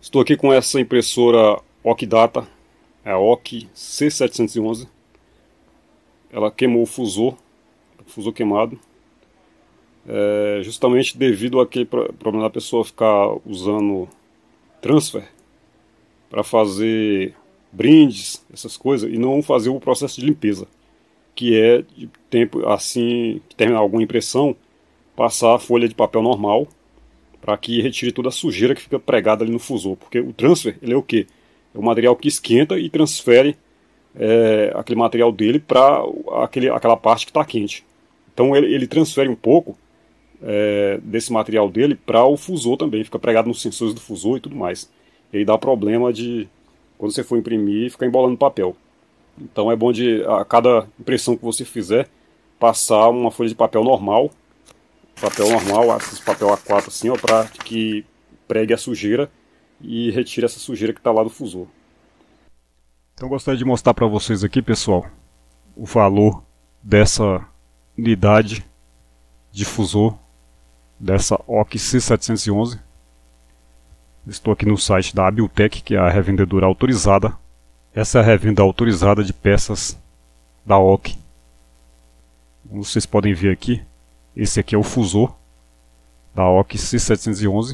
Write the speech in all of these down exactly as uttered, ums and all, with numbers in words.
Estou aqui com essa impressora Okidata, é a Ok C setecentos e onze. Ela queimou o fusor, o fusor queimado, é, justamente devido àquele problema da pessoa ficar usando transfer para fazer brindes, essas coisas, e não fazer o processo de limpeza, que é de tempo assim que terminar alguma impressão, passar a folha de papel normal para que retire toda a sujeira que fica pregada ali no fusor, porque o transfer, ele é o quê? É o material que esquenta e transfere é, aquele material dele para aquela parte que está quente. Então ele, ele transfere um pouco é, desse material dele para o fusor também, fica pregado nos sensores do fusor e tudo mais. E aí dá problema de, quando você for imprimir, ficar embolando papel. Então é bom de, a cada impressão que você fizer, passar uma folha de papel normal, papel normal, esse papel A quatro assim, ó, para que pregue a sujeira e retire essa sujeira que está lá do fusor. Então gostaria de mostrar para vocês aqui, pessoal, o valor dessa unidade de fusor dessa Ok C setecentos e onze. Estou aqui no site da Abiltec, que é a revendedora autorizada. Essa é a revenda autorizada de peças da Ok. Como vocês podem ver aqui, esse aqui é o fusor da Ok C setecentos e onze.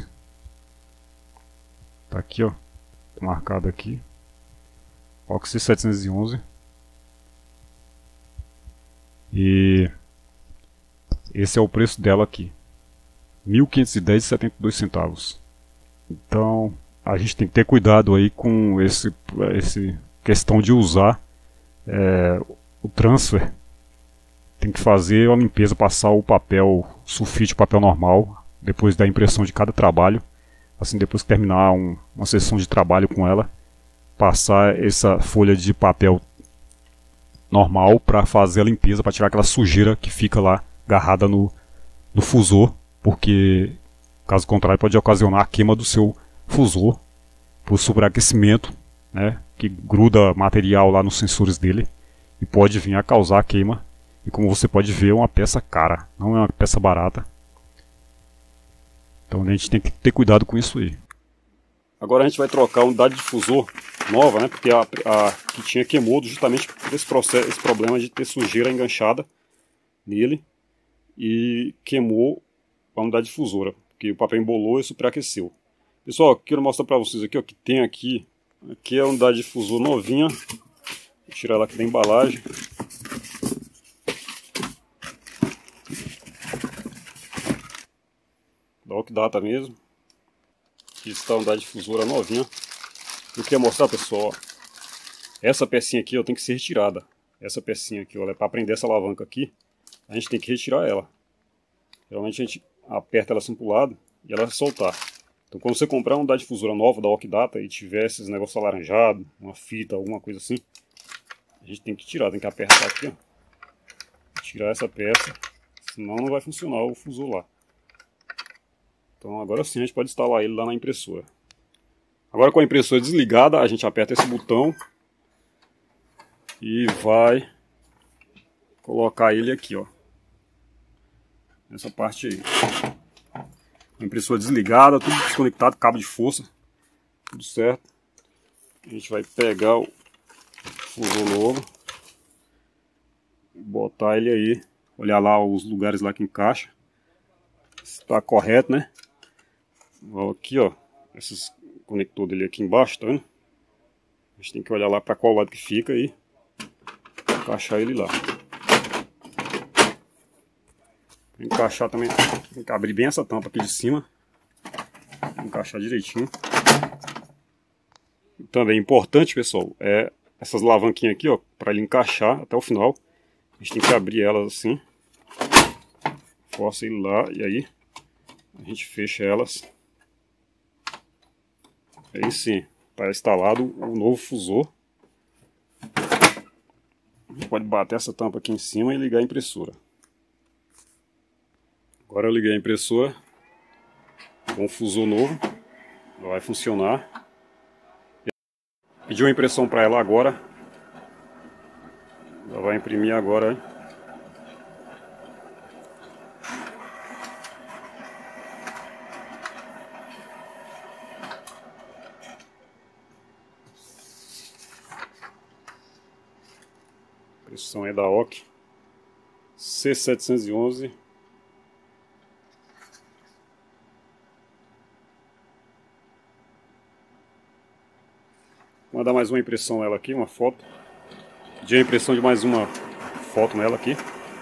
Tá aqui, ó, marcado aqui. Ok C setecentos e onze. E esse é o preço dela aqui, mil quinhentos e dez reais e setenta e dois centavos. Então a gente tem que ter cuidado aí com esse, esse questão de usar é, o transfer. Tem que fazer a limpeza, passar o papel sulfite, o papel normal, depois da impressão de cada trabalho. Assim, depois que terminar um, uma sessão de trabalho com ela, passar essa folha de papel normal para fazer a limpeza, para tirar aquela sujeira que fica lá agarrada no, no fusor, porque caso contrário pode ocasionar a queima do seu fusor por superaquecimento, né, que gruda material lá nos sensores dele e pode vir a causar a queima. E como você pode ver, é uma peça cara, não é uma peça barata. Então a gente tem que ter cuidado com isso aí. Agora a gente vai trocar a unidade de fusor nova, né? Porque a, a que tinha queimou justamente por esse, processo, esse problema de ter sujeira enganchada nele e queimou a unidade difusora, porque o papel embolou e superaqueceu. Pessoal, quero mostrar para vocês aqui, ó, que tem aqui, aqui é a unidade difusor novinha. Vou tirar ela aqui da embalagem. Da Okidata mesmo. Aqui está a unidade difusora novinha. Eu queria mostrar, pessoal, ó, essa pecinha aqui ó, tem que ser retirada. Essa pecinha aqui, ó, é para prender essa alavanca aqui, a gente tem que retirar ela. Geralmente a gente aperta ela assim pro lado e ela vai soltar. Então quando você comprar uma unidade difusora nova da Okidata e tiver esses negócios alaranjados, uma fita, alguma coisa assim, a gente tem que tirar, tem que apertar aqui, ó, tirar essa peça, senão não vai funcionar o fusor lá. Então agora sim a gente pode instalar ele lá na impressora. Agora com a impressora desligada, a gente aperta esse botão e vai colocar ele aqui, ó, nessa parte aí. A impressora desligada, tudo desconectado, cabo de força, tudo certo. A gente vai pegar o fusor novo, botar ele aí, olhar lá os lugares lá que encaixa, se está correto, né? Aqui, ó, esses conector dele aqui embaixo, tá vendo? A gente tem que olhar lá para qual lado que fica e encaixar ele lá. Pra encaixar também, tem que abrir bem essa tampa aqui de cima, encaixar direitinho. E também importante, pessoal, é essas alavanquinhas aqui, ó, para ele encaixar até o final. A gente tem que abrir elas assim, força ele lá e aí a gente fecha elas. Aí sim, está instalado o novo fusor. A gente pode bater essa tampa aqui em cima e ligar a impressora. Agora eu liguei a impressora com o fusor novo, ela vai funcionar. Pedi uma impressão para ela agora. Ela vai imprimir agora, hein? impressão é da O C C setecentos e onze. Vou mandar mais uma impressão nela aqui, uma foto. De a impressão de mais uma foto nela aqui.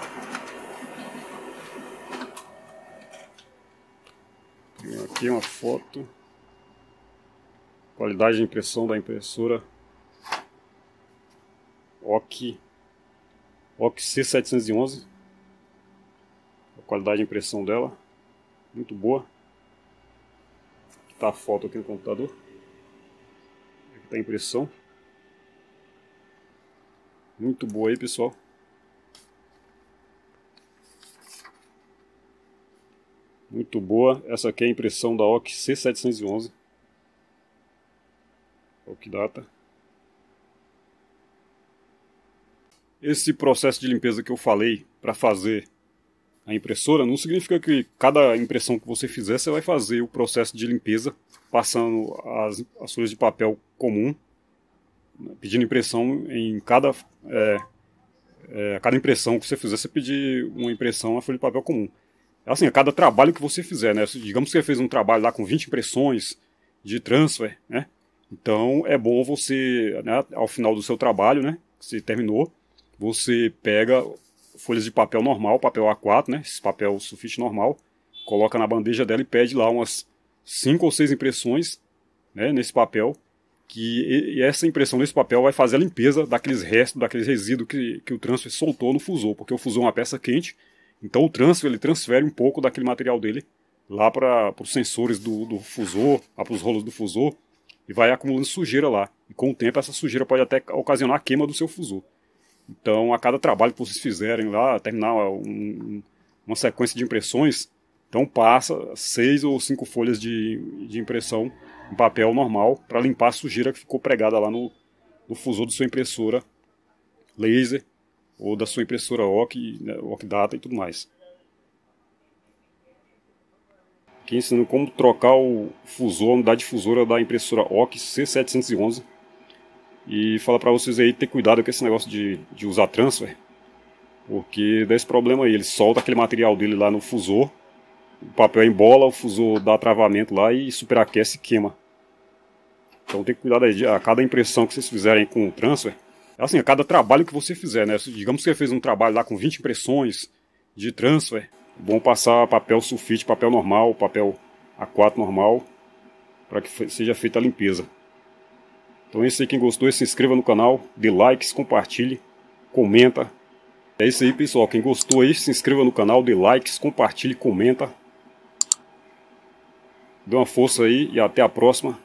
Aqui uma foto. Qualidade de impressão da impressora O C O C C setecentos e onze. A qualidade de impressão dela muito boa. Aqui está a foto aqui no computador. Aqui está a impressão. Muito boa aí, pessoal. Muito boa. Essa aqui é a impressão da O C C setecentos e onze. Okidata. Esse processo de limpeza que eu falei para fazer a impressora não significa que cada impressão que você fizer você vai fazer o processo de limpeza passando as, as folhas de papel comum, pedindo impressão em cada é, é, cada impressão que você fizer, você pedir uma impressão na folha de papel comum. Assim, a cada trabalho que você fizer, né? Digamos que você fez um trabalho lá com vinte impressões de transfer, né? Então é bom você, né, ao final do seu trabalho, né, que você terminou, você pega folhas de papel normal, papel A quatro, né, esse papel sulfite normal, coloca na bandeja dela e pede lá umas cinco ou seis impressões, né, nesse papel, que e essa impressão nesse papel vai fazer a limpeza daqueles restos, daqueles resíduos que, que o transfer soltou no fusor, porque o fusor é uma peça quente, então o transfer ele transfere um pouco daquele material dele lá para os sensores do, do fusor, lá para os rolos do fusor, e vai acumulando sujeira lá. E com o tempo essa sujeira pode até ocasionar a queima do seu fusor. Então a cada trabalho que vocês fizerem lá, terminar um, uma sequência de impressões, então passa seis ou cinco folhas de, de impressão em papel normal para limpar a sujeira que ficou pregada lá no, no fusor da sua impressora laser ou da sua impressora O C, né, Okidata e tudo mais. Aqui ensinando como trocar o fusor, a unidade difusora da impressora O C C setecentos e onze. E falar para vocês aí ter cuidado com esse negócio de, de usar transfer, porque dá esse problema aí, ele solta aquele material dele lá no fusor, o papel embola, o fusor dá travamento lá e superaquece e queima. Então tem que cuidar aí, a cada impressão que vocês fizerem com o transfer, assim, a cada trabalho que você fizer, né? Digamos que você fez um trabalho lá com vinte impressões de transfer, é bom passar papel sulfite, papel normal, papel A quatro normal, para que seja feita a limpeza. Então é isso aí, quem gostou, se inscreva no canal, dê likes, compartilhe, comenta. É isso aí, pessoal, quem gostou aí, se inscreva no canal, dê likes, compartilhe, comenta. Dê uma força aí e até a próxima.